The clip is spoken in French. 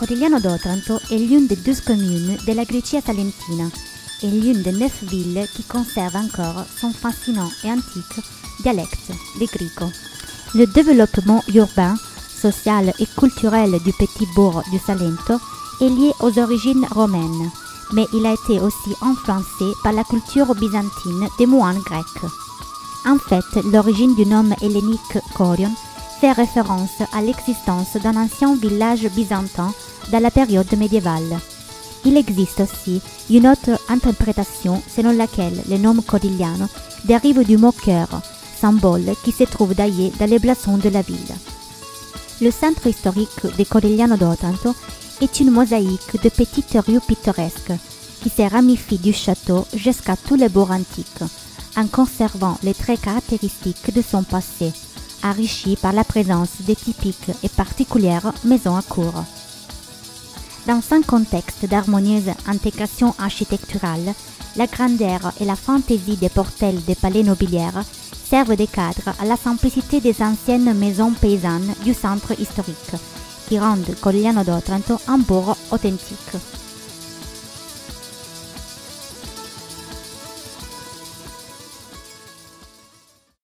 Corigliano d'Otranto est l'une des 12 communes de la Grecia salentina et l'une des 9 villes qui conservent encore son fascinant et antique dialecte de greco. Le développement urbain, social et culturel du petit bourg du Salento est lié aux origines romaines, mais il a été aussi influencé par la culture byzantine des moines grecs. En fait, l'origine du nom hellénique Corion fait référence à l'existence d'un ancien village byzantin dans la période médiévale. Il existe aussi une autre interprétation selon laquelle le nom Corigliano dérive du mot cœur, symbole qui se trouve d'ailleurs dans les blasons de la ville. Le centre historique de Corigliano d'Otranto est une mosaïque de petites rues pittoresques qui se ramifient du château jusqu'à tous les bourgs antiques, en conservant les traits caractéristiques de son passé, enrichi par la présence des typiques et particulières maisons à cour. Dans un contexte d'harmonieuse intégration architecturale, la grandeur et la fantaisie des portels des palais nobiliaires servent de cadre à la simplicité des anciennes maisons paysannes du centre historique, qui rendent Corigliano d'Otranto un bourg authentique.